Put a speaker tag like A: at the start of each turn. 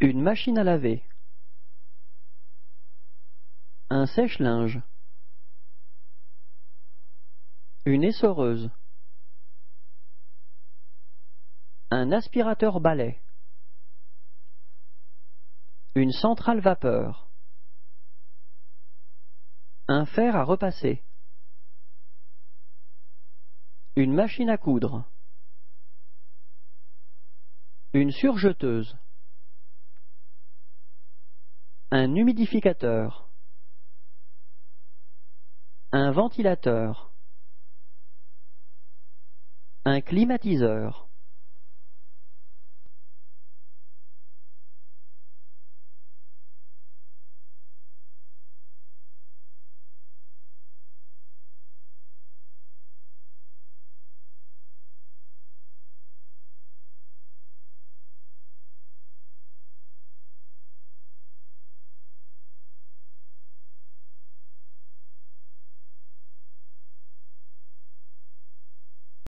A: Une machine à laver. Un sèche-linge. Une essoreuse. Un aspirateur balai. Une centrale vapeur. Un fer à repasser. Une machine à coudre. Une surjeteuse. Un humidificateur. Un ventilateur. Un climatiseur.